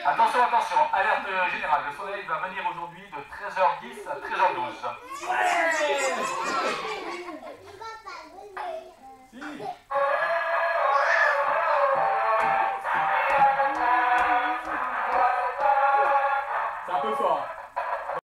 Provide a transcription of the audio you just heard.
Attention, attention, alerte générale. Le soleil va venir aujourd'hui de 13h10 à 13h12. Ouais. Si.